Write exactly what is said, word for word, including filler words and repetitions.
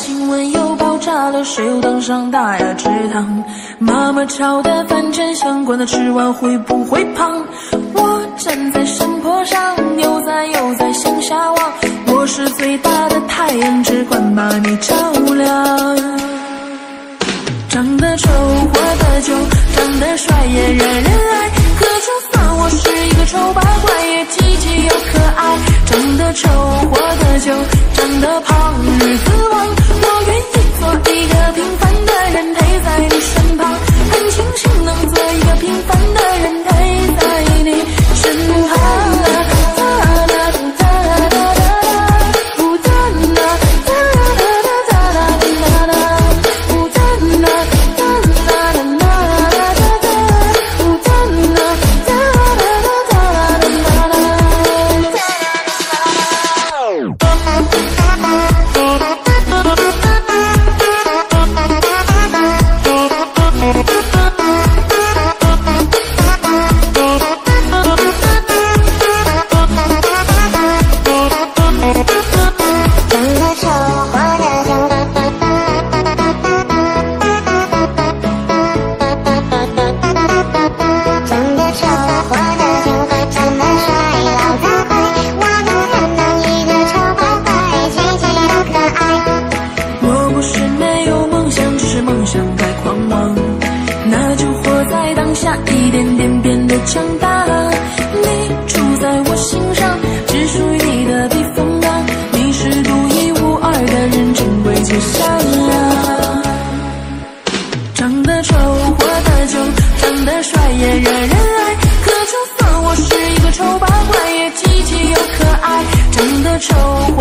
新闻又爆炸了，谁又当上大雅之堂？妈妈炒的饭前相关的吃完会不会胖？我站在山坡上，牛仔又在向下望，我是最大的太阳，只管把你照亮。长得丑活得久，长得帅也惹人爱，可就算我是一个丑八怪，也积极又可爱。长得丑活得久，长得胖日子旺，我愿意做一个平凡的人陪在你身旁，很庆幸能做一个平凡的人陪在你身旁。一点点变得强大，你住在我心上，只属于你的避风港，你是独一无二的人，珍贵且善良。长得丑活得久，长得帅也惹人爱，可就算我是一个丑八怪，也积极又可爱。长得丑